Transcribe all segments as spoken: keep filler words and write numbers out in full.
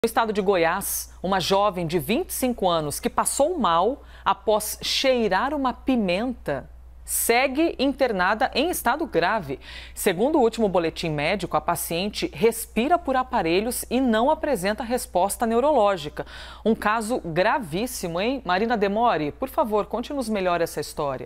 No estado de Goiás, uma jovem de vinte e cinco anos que passou mal após cheirar uma pimenta segue internada em estado grave. Segundo o último boletim médico, a paciente respira por aparelhos e não apresenta resposta neurológica. Um caso gravíssimo, hein? Marina Demore, por favor, conte-nos melhor essa história.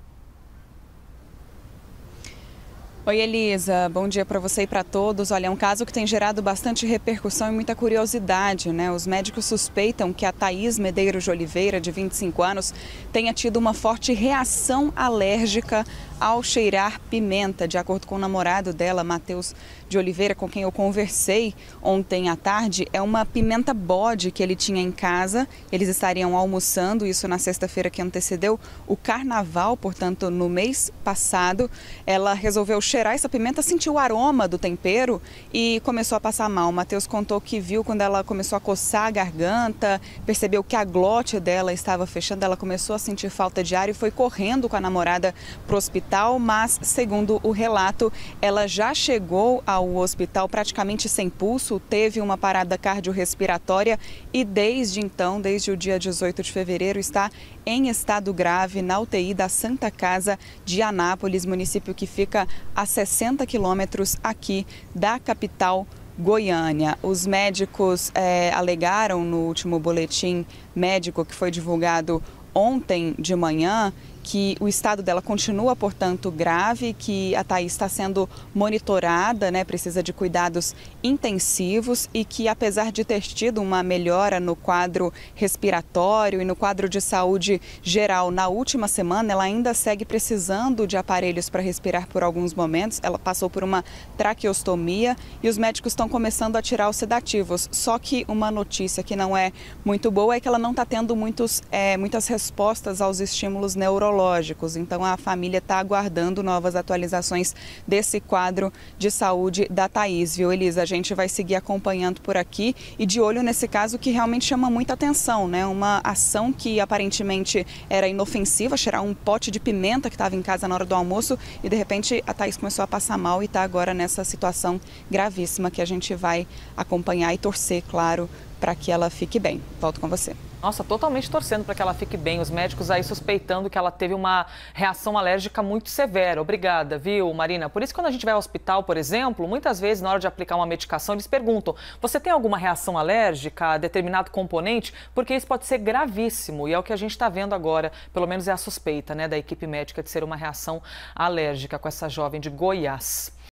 Oi, Elisa. Bom dia para você e para todos. Olha, é um caso que tem gerado bastante repercussão e muita curiosidade, né? Os médicos suspeitam que a Thaís Medeiros de Oliveira, de vinte e cinco anos, tenha tido uma forte reação alérgica ao cheirar pimenta. De acordo com o namorado dela, Matheus de Oliveira, com quem eu conversei ontem à tarde, é uma pimenta bode que ele tinha em casa. Eles estariam almoçando, isso na sexta-feira que antecedeu o carnaval, portanto, no mês passado. Ela resolveu cheirar essa pimenta, sentiu o aroma do tempero e começou a passar mal. O Matheus contou que viu quando ela começou a coçar a garganta, percebeu que a glote dela estava fechando, ela começou a sentir falta de ar e foi correndo com a namorada para o hospital, mas, segundo o relato, ela já chegou ao hospital praticamente sem pulso, teve uma parada cardiorrespiratória e desde então, desde o dia dezoito de fevereiro, está em estado grave na U T I da Santa Casa de Anápolis, município que fica a sessenta quilômetros aqui da capital Goiânia. Os médicos é, alegaram no último boletim médico que foi divulgado ontem de manhã que o estado dela continua, portanto, grave, que a Thaís está sendo monitorada, né, precisa de cuidados intensivos e que, apesar de ter tido uma melhora no quadro respiratório e no quadro de saúde geral na última semana, ela ainda segue precisando de aparelhos para respirar por alguns momentos. Ela passou por uma traqueostomia e os médicos estão começando a tirar os sedativos. Só que uma notícia que não é muito boa é que ela não está tendo muitos, é, muitas respostas aos estímulos neurológicos. Então a família está aguardando novas atualizações desse quadro de saúde da Thaís, viu, Elisa? A gente vai seguir acompanhando por aqui e de olho nesse caso que realmente chama muita atenção, né? Uma ação que aparentemente era inofensiva, cheirar um pote de pimenta que estava em casa na hora do almoço e de repente a Thaís começou a passar mal e está agora nessa situação gravíssima que a gente vai acompanhar e torcer, claro, para que ela fique bem. Volto com você. Nossa, totalmente torcendo para que ela fique bem. Os médicos aí suspeitando que ela teve uma reação alérgica muito severa. Obrigada, viu, Marina? Por isso, quando a gente vai ao hospital, por exemplo, muitas vezes, na hora de aplicar uma medicação, eles perguntam: você tem alguma reação alérgica a determinado componente? Porque isso pode ser gravíssimo. E é o que a gente está vendo agora, pelo menos é a suspeita, né, da equipe médica de ser uma reação alérgica com essa jovem de Goiás.